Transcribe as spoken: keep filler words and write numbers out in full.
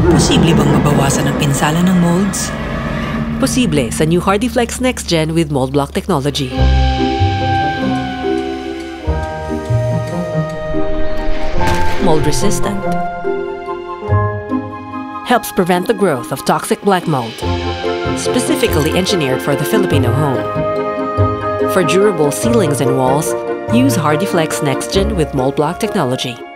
Posible bang mabawasan ang pinsala ng molds? Posible sa new HARDIEFLEX Next Gen with Mold Block Technology. Mold resistant. Helps prevent the growth of toxic black mold. Specifically engineered for the Filipino home. For durable ceilings and walls, use HARDIEFLEX Next Gen with Mold Block Technology.